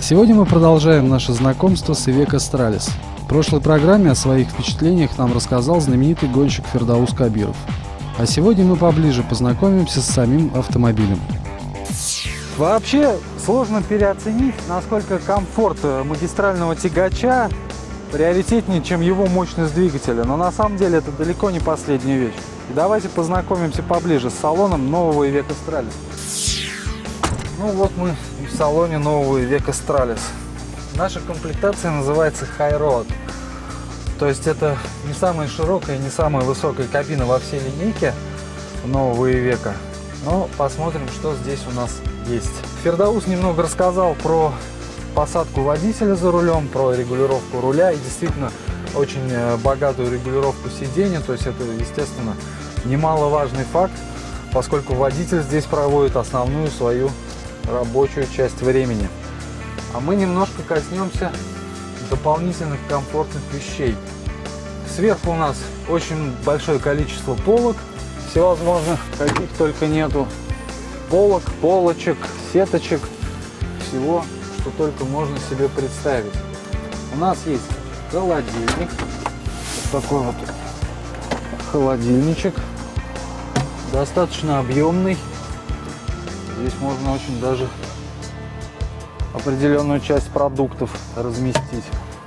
Сегодня мы продолжаем наше знакомство с Iveco Stralis. В прошлой программе о своих впечатлениях нам рассказал знаменитый гонщик Фердаус Кабиров. А сегодня мы поближе познакомимся с самим автомобилем. Вообще сложно переоценить, насколько комфорт магистрального тягача приоритетнее, чем его мощность двигателя. Но на самом деле это далеко не последняя вещь. И давайте познакомимся поближе с салоном нового Iveco Stralis. Ну вот мы в салоне нового Iveco Stralis. Наша комплектация называется High Road. То есть это не самая широкая, не самая высокая кабина во всей линейке нового Iveco. Но посмотрим, что здесь у нас есть. Фердаус немного рассказал про посадку водителя за рулем, про регулировку руля и действительно очень богатую регулировку сидения. То есть это, естественно, немаловажный факт, поскольку водитель здесь проводит основную свою рабочую часть времени. А мы немножко коснемся дополнительных комфортных вещей. Сверху у нас очень большое количество полок, всевозможных, каких только нету. Полок, полочек, сеточек, всего, что только можно себе представить. У нас есть холодильник, вот такой вот холодильничек, достаточно объемный. Здесь можно очень даже определенную часть продуктов разместить.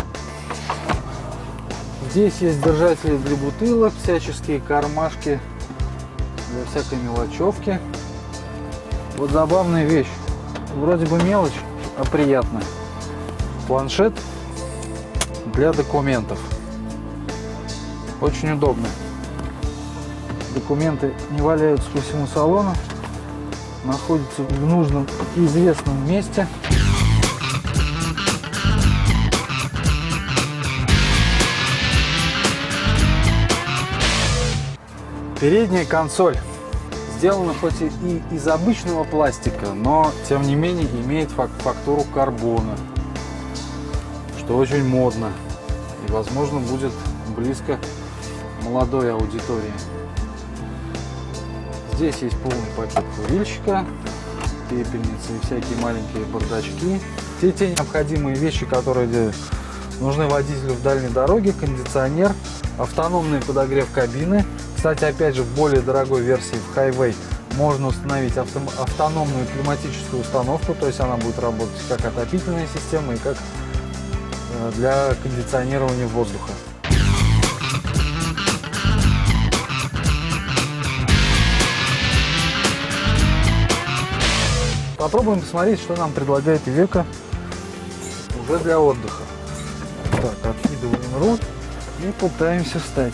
Здесь есть держатели для бутылок, всяческие кармашки для всякой мелочевки. Вот забавная вещь. Вроде бы мелочь, а приятная. Планшет для документов. Очень удобно. Документы не валяются по всему салону. Находятся в нужном и известном месте. Передняя консоль сделана хоть и из обычного пластика, но тем не менее имеет фактуру карбона, что очень модно и, возможно, будет близко молодой аудитории. Здесь есть полный пакет курильщика, пепельницы и всякие маленькие бардачки. Все те необходимые вещи, которые нужны водителю в дальней дороге: кондиционер, автономный подогрев кабины. Кстати, опять же, в более дорогой версии, в Highway, можно установить автономную климатическую установку, то есть она будет работать как отопительная система и как для кондиционирования воздуха. Попробуем посмотреть, что нам предлагает Iveco уже для отдыха. Так, откидываем руль и пытаемся встать.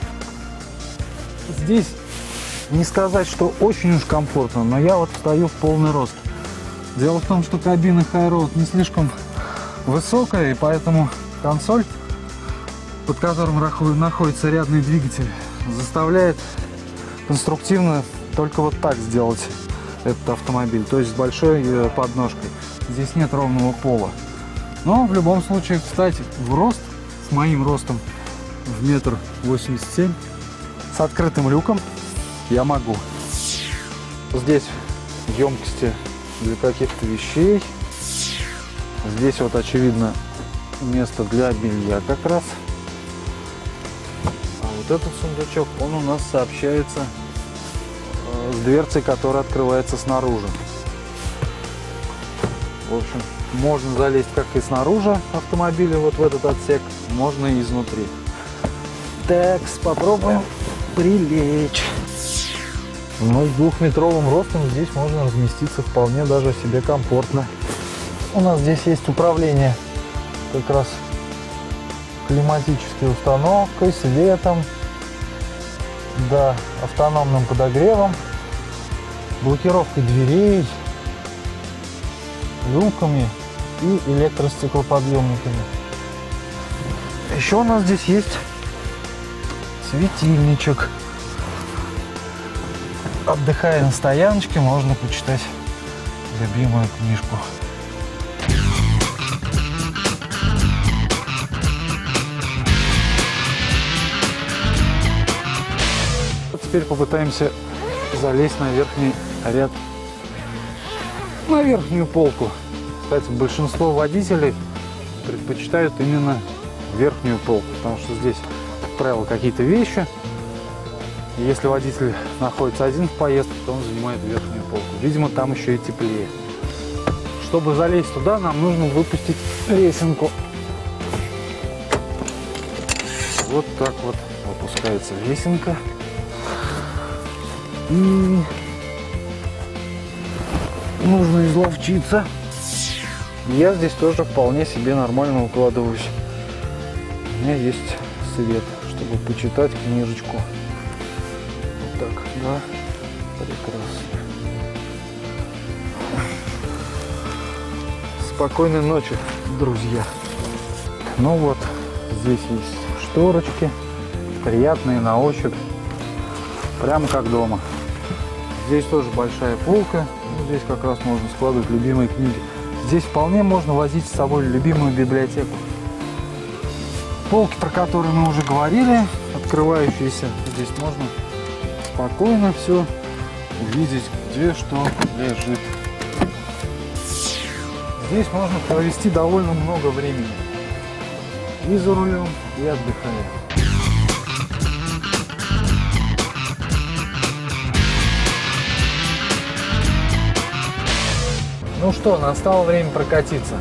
Здесь не сказать, что очень уж комфортно, но я вот встаю в полный рост. Дело в том, что кабина High Road не слишком высокая, и поэтому консоль, под которым находится рядный двигатель, заставляет конструктивно только вот так сделать этот автомобиль, то есть с большой подножкой. Здесь нет ровного пола. Но в любом случае встать в рост с моим ростом в 1,87 м с открытым люком я могу. Здесь емкости для каких-то вещей. Здесь вот очевидно место для белья как раз. А вот этот сундучок, он у нас сообщается с дверцей, которая открывается снаружи. В общем, можно залезть как и снаружи автомобиля, вот в этот отсек, можно и изнутри. Так, попробуем прилечь. Ну, с 2-метровым ростом здесь можно разместиться вполне даже себе комфортно. У нас здесь есть управление как раз климатической установкой, светом, да, автономным подогревом, блокировкой дверей, люками и электростеклоподъемниками. Еще у нас здесь есть светильничек. Отдыхая на стояночке, можно почитать любимую книжку. Теперь попытаемся залезть на верхний ряд, на верхнюю полку Кстати, большинство водителей предпочитают именно верхнюю полку, потому что здесь, как правило, какие-то вещи. И если водитель находится один в поездке, то он занимает верхнюю полку. Видимо, там еще и теплее. Чтобы залезть туда, нам нужно выпустить лесенку. Вот так вот опускается лесенка. И нужно изловчиться. Я здесь тоже вполне себе нормально укладываюсь. У меня есть свет, чтобы почитать книжечку. Вот так, да, прекрасно. Спокойной ночи, друзья. Ну вот, здесь есть шторочки, приятные на ощупь, прямо как дома. Здесь тоже большая полка, здесь как раз можно складывать любимые книги. Здесь вполне можно возить с собой любимую библиотеку. Полки, про которые мы уже говорили, открывающиеся. Здесь можно спокойно все увидеть, где что лежит. Здесь можно провести довольно много времени. И за рулем, и отдыхая. Ну что, настало время прокатиться.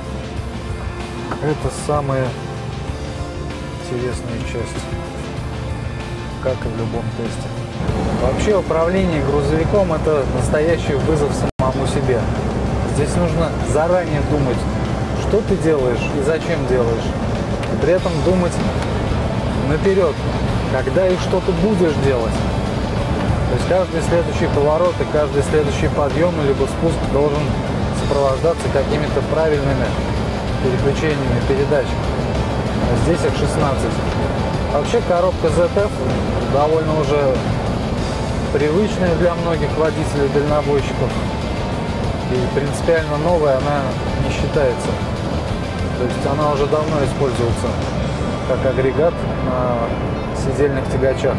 Это самая интересная часть, как и в любом тесте. Вообще управление грузовиком — это настоящий вызов самому себе. Здесь нужно заранее думать, что ты делаешь и зачем делаешь. И при этом думать наперед, когда и что ты будешь делать. То есть каждый следующий поворот и каждый следующий подъем либо спуск должен сопровождаться какими-то правильными переключениями передач. А здесь их 16. Вообще коробка ZF довольно уже привычная для многих водителей-дальнобойщиков. И принципиально новая она не считается. То есть она уже давно используется как агрегат на сидельных тягачах.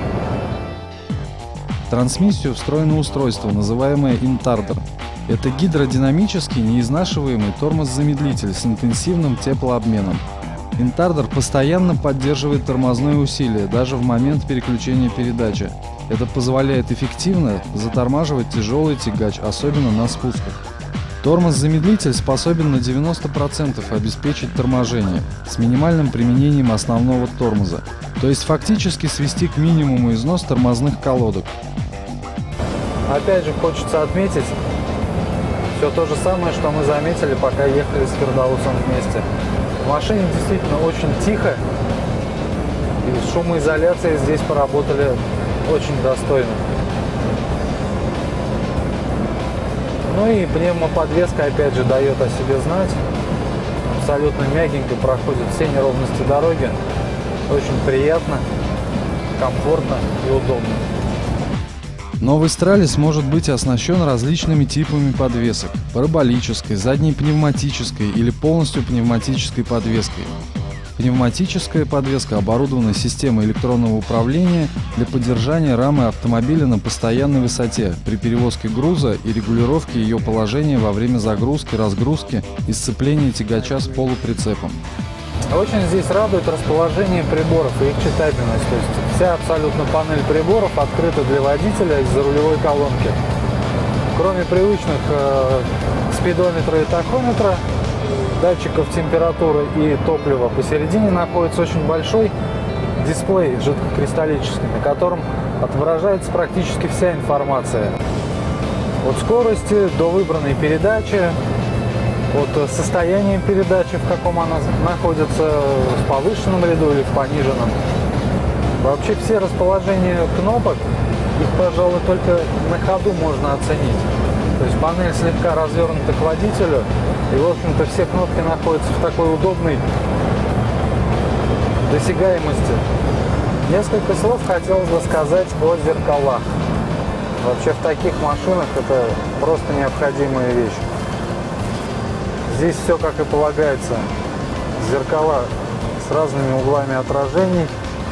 В трансмиссию встроено устройство, называемое Intardar. Это гидродинамический неизнашиваемый тормоз-замедлитель с интенсивным теплообменом. Intardar постоянно поддерживает тормозное усилие даже в момент переключения передачи. Это позволяет эффективно затормаживать тяжелый тягач, особенно на спусках. Тормоз-замедлитель способен на 90% обеспечить торможение с минимальным применением основного тормоза, то есть фактически свести к минимуму износ тормозных колодок. Опять же хочется отметить все то же самое, что мы заметили, пока ехали с Фердаусом вместе. В машине действительно очень тихо, и с шумоизоляцией здесь поработали очень достойно. Ну и пневмоподвеска опять же дает о себе знать. Абсолютно мягенько проходят все неровности дороги. Очень приятно, комфортно и удобно. Новый Stralis может быть оснащен различными типами подвесок – параболической, задней пневматической или полностью пневматической подвеской. Пневматическая подвеска оборудована системой электронного управления для поддержания рамы автомобиля на постоянной высоте при перевозке груза и регулировке ее положения во время загрузки, разгрузки и сцепления тягача с полуприцепом. Очень здесь радует расположение приборов и их читабельность. То есть вся абсолютно панель приборов открыта для водителя из-за рулевой колонки. Кроме привычных спидометра и тахометра, датчиков температуры и топлива, посередине находится очень большой дисплей жидкокристаллический, на котором отображается практически вся информация. От скорости до выбранной передачи, от состояния передачи, в каком она находится, в повышенном ряду или в пониженном. Вообще все расположения кнопок, их, пожалуй, только на ходу можно оценить. То есть панель слегка развернута к водителю, и, в общем-то, все кнопки находятся в такой удобной досягаемости. Несколько слов хотелось бы сказать о зеркалах. Вообще в таких машинах это просто необходимая вещь. Здесь все как и полагается. Зеркала с разными углами отражений,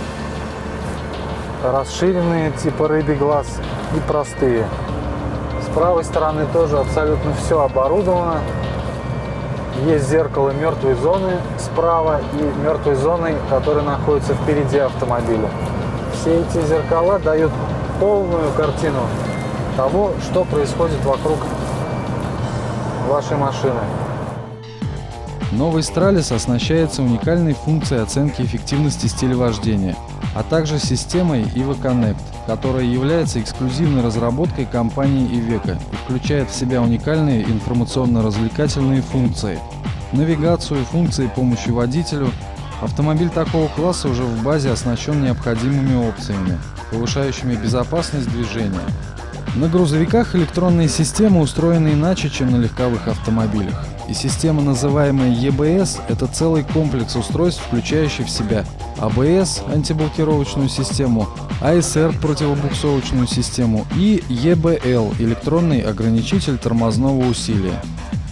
расширенные типа рыбий глаз и простые. С правой стороны тоже абсолютно все оборудовано. есть зеркало мертвой зоны справа и мертвой зоны, которая находится впереди автомобиля. Все эти зеркала дают полную картину того, что происходит вокруг вашей машины. Новый Stralis оснащается уникальной функцией оценки эффективности стиля вождения, а также системой EVO Connect, которая является эксклюзивной разработкой компании Iveco и включает в себя уникальные информационно-развлекательные функции, навигацию, функции помощи водителю. Автомобиль такого класса уже в базе оснащен необходимыми опциями, повышающими безопасность движения. На грузовиках электронные системы устроены иначе, чем на легковых автомобилях. И система, называемая EBS, это целый комплекс устройств, включающий в себя ABS, антиблокировочную систему, ASR, противобуксовочную систему, и EBL, электронный ограничитель тормозного усилия.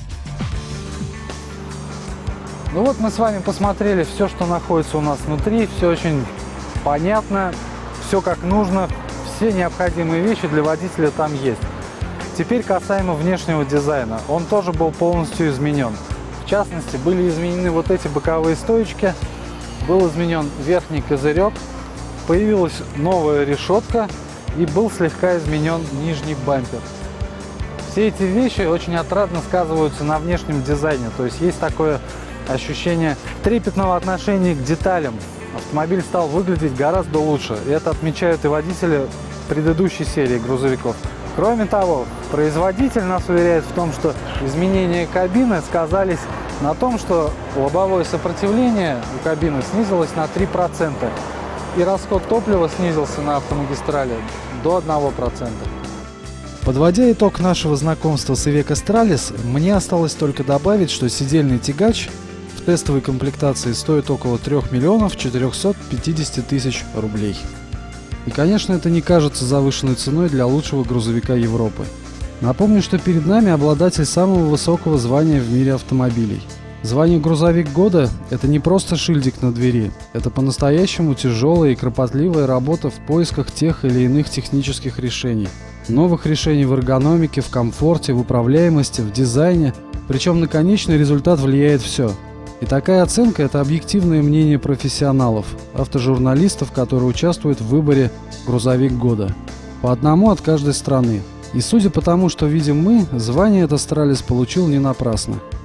Ну вот мы с вами посмотрели все, что находится у нас внутри, все очень понятно, все как нужно, все необходимые вещи для водителя там есть. Теперь касаемо внешнего дизайна. Он тоже был полностью изменен. В частности, были изменены вот эти боковые стоечки, был изменен верхний козырек, появилась новая решетка и был слегка изменен нижний бампер. Все эти вещи очень отрадно сказываются на внешнем дизайне, то есть есть такое ощущение трепетного отношения к деталям. Автомобиль стал выглядеть гораздо лучше, и это отмечают и водители предыдущей серии грузовиков. Кроме того, производитель нас уверяет в том, что изменения кабины сказались на том, что лобовое сопротивление у кабины снизилось на 3%, и расход топлива снизился на автомагистрали до 1%. Подводя итог нашего знакомства с Iveco Stralis, мне осталось только добавить, что сидельный тягач в тестовой комплектации стоит около 3 450 000 рублей. И, конечно, это не кажется завышенной ценой для лучшего грузовика Европы. Напомню, что перед нами обладатель самого высокого звания в мире автомобилей. Звание «Грузовик года» — это не просто шильдик на двери, это по-настоящему тяжелая и кропотливая работа в поисках тех или иных технических решений. Новых решений в эргономике, в комфорте, в управляемости, в дизайне, причем на конечный результат влияет все. И такая оценка – это объективное мнение профессионалов, автожурналистов, которые участвуют в выборе «Грузовик года». По одному от каждой страны. И судя по тому, что видим мы, звание это Stralis получил не напрасно.